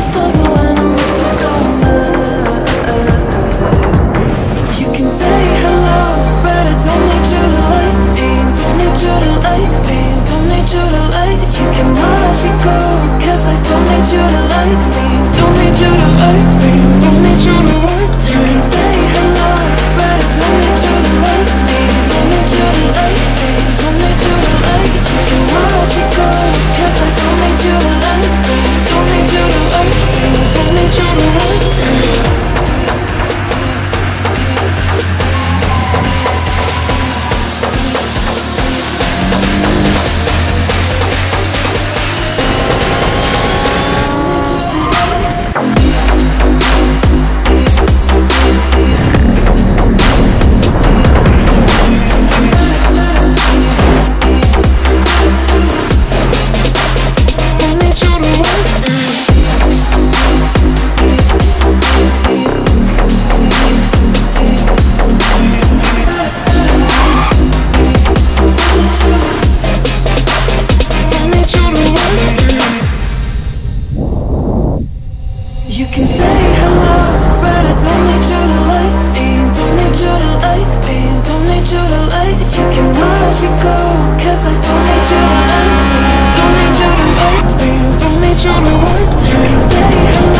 this bubble and it makes you so mad. You can say hello, but I don't need you to like me. Don't need you to like me. Don't need you to like. You can watch me go, cause I don't need you to like me. Don't need you to like me. Don't need you to like. You can say hello, but I don't need you to like me. Don't need you to like me. Don't need you to like. You can watch me go, cause I don't need you to like me. Don't need you to like me. Don't need you to like me. You can say hello, but I don't need you to like me. Don't need you to like me. Don't need you to like. You can watch me go, cause I don't need you to like me. Don't need you to like me. Don't need you to like. You can say hello.